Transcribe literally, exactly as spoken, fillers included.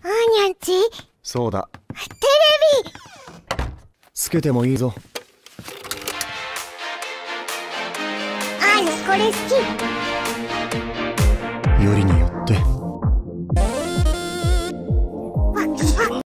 ーにゃんち。 そうだ。 テレビつけてもいいぞ。 あーにゃこれ好き。 よりによって